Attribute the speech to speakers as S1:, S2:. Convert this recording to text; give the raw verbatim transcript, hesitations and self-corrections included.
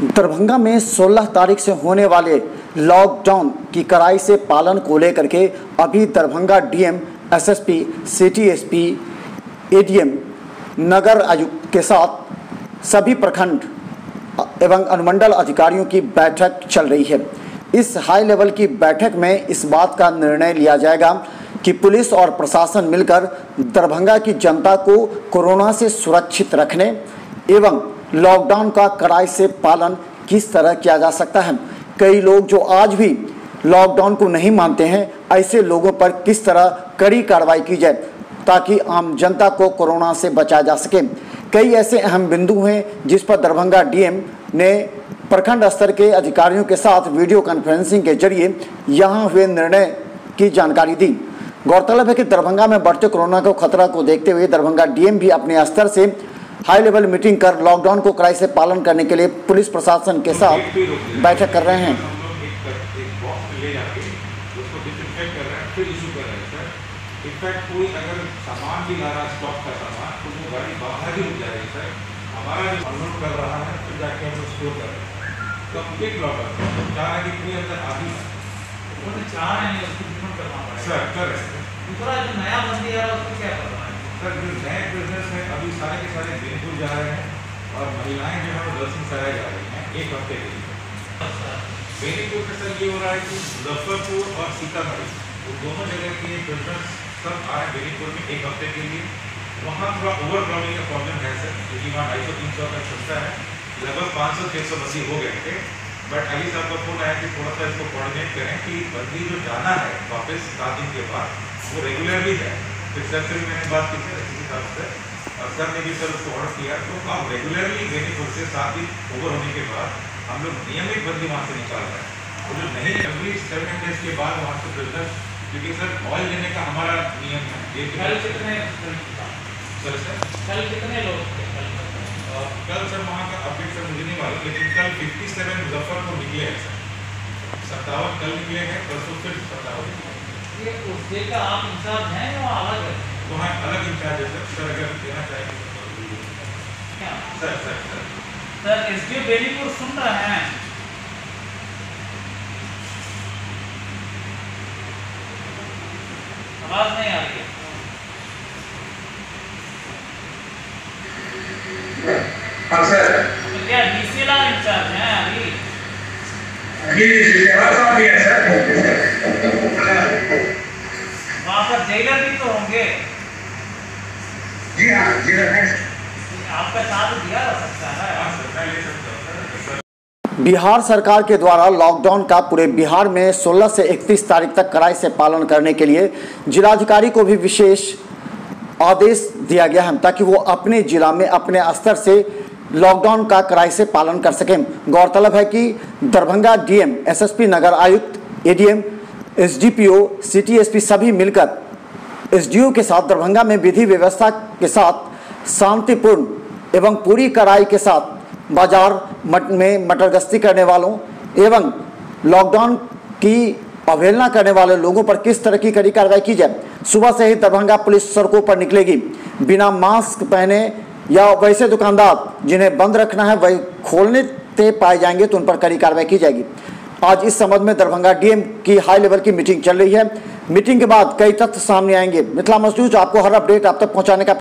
S1: दरभंगा में सोलह तारीख से होने वाले लॉकडाउन की कड़ाई से पालन को लेकर के अभी Darbhanga DM, SSP, city SP, ADM, नगर आयुक्त के साथ सभी प्रखंड एवं अनुमंडल अधिकारियों की बैठक चल रही है। इस हाई लेवल की बैठक में इस बात का निर्णय लिया जाएगा कि पुलिस और प्रशासन मिलकर दरभंगा की जनता को कोरोना से सुरक्षित रखने एवं लॉकडाउन का कड़ाई से पालन किस तरह किया जा सकता है। कई लोग जो आज भी लॉकडाउन को नहीं मानते हैं, ऐसे लोगों पर किस तरह कड़ी कार्रवाई की जाए ताकि आम जनता को कोरोना से बचाया जा सके। कई ऐसे अहम बिंदु हैं जिस पर दरभंगा डीएम ने प्रखंड स्तर के अधिकारियों के साथ वीडियो कॉन्फ्रेंसिंग के जरिए यहां हुए निर्णय की जानकारी दी। गौरतलब है कि दरभंगा में बढ़ते कोरोना को खतरा को देखते हुए दरभंगा डीएम भी अपने स्तर से हाई लेवल मीटिंग कर लॉकडाउन को कड़ाई से पालन करने के लिए पुलिस प्रशासन के साथ बैठक कर रहे हैं।
S2: इनफैक्ट कोई अगर सामान भी ला रहा है, स्टॉक का सामान, तो वो गाड़ी बाहर ही रुक जाएगी सर। हमारा जो अनलोड कर रहा है फिर जाके हम स्टोर कर रहे हैं, तो हम एक लॉट चाह रहे हैं कि कोई अंदर आ ही वो चाह रहे हैं उसको डिफरेंट करना पड़ेगा सर। कर रहे हैं दूसरा जो नया बंदी आ रहा है उसको क्या करना है सर। जो नए बिजनेस है अभी सारे के सारे बेनीपुर जा रहे हैं और महिलाएं जो है वो दर्शन सराय जा रही हैं एक हफ्ते के लिए। बेनीपुर का सर ये हो रहा है कि मुजफ्फरपुर और सीतामढ़ी वो दोनों जगह के बिजनेस सब आ रहे हैं बेनीपुर में एक हफ्ते के लिए। वहाँ थोड़ा ओवर क्राउडिंग का प्रॉब्लम है सर, क्योंकि वहाँ ढाई सौ तीन सौ का क्षमता है, लगभग पाँच सौ छः सौ बसी हो गए थे। बट अभी साहब का फोन आया कि थोड़ा सा इसको कोऑर्डिनेट करें कि बंदी जो जाना है वापस सात दिन के बाद वो रेगुलरली जाए। फिर सर से भी मैंने बात की थी एसपी साहब से और सर ने भी सर उसको ऑर्डर किया, तो आप रेगुलरली बेनीपुर से सात दिन ओवर होने के बाद हम लोग नियमित बंदी वहाँ से निकाल रहे हैं। तो जो नहीं एवरी सेवन डेज के बाद वहाँ से बिजनेस, क्योंकि सर ऑयल लेने का हमारा नियम है। कल कितने सर सर कल कितने लोग थे? कल सर वहाँ का अपडेट सर मुझे नहीं मालूम, लेकिन कल सत्तावन मुजफ्फरपुर निकले हैं सर, सत्तावन कल निकले हैं, परसों फिर सत्तावन। ये उस डे का आप इंचार्ज हैं या अलग है? वहाँ अलग इंचार्ज है सर। सर अगर देना चाहेंगे sir. Sir sir sir SDO Benipur सुन रहे हैं? आवाज नहीं आ रही है।
S3: हाँ सर।
S2: तो क्या डीसीएलआर इंचार्ज हैं अभी?
S3: जी डीसीएलआर साहब भी है सर।
S2: वहाँ पर जेलर भी तो होंगे?
S3: जी हाँ जेलर है।
S2: आपका चार्ज दिया जा सकता है? हाँ सर मैं ले सकता हूँ।
S1: बिहार सरकार के द्वारा लॉकडाउन का पूरे बिहार में सोलह से इकतीस तारीख तक कड़ाई से पालन करने के लिए जिलाधिकारी को भी विशेष आदेश दिया गया है ताकि वो अपने जिला में अपने स्तर से लॉकडाउन का कड़ाई से पालन कर सकें। गौरतलब है कि दरभंगा डीएम, एसएसपी, नगर आयुक्त, एडीएम, एसडीपीओ, सिटी एसपी सभी मिलकर एसडीओ के साथ दरभंगा में विधि व्यवस्था के साथ शांतिपूर्ण एवं पूरी कड़ाई के साथ बाजार में मटर गश्ती करने वालों एवं लॉकडाउन की अवहेलना करने वाले लोगों पर किस तरह की कड़ी कार्रवाई की जाए। सुबह से ही दरभंगा पुलिस सड़कों पर निकलेगी। बिना मास्क पहने या वैसे दुकानदार जिन्हें बंद रखना है वही खोलने से पाए जाएंगे तो उन पर कड़ी कार्रवाई की जाएगी। आज इस संबंध में दरभंगा डीएम की हाई लेवल की मीटिंग चल रही है। मीटिंग के बाद कई तथ्य सामने आएंगे। मिथिला मजदूर आपको हर अपडेट आप तक पहुँचाने का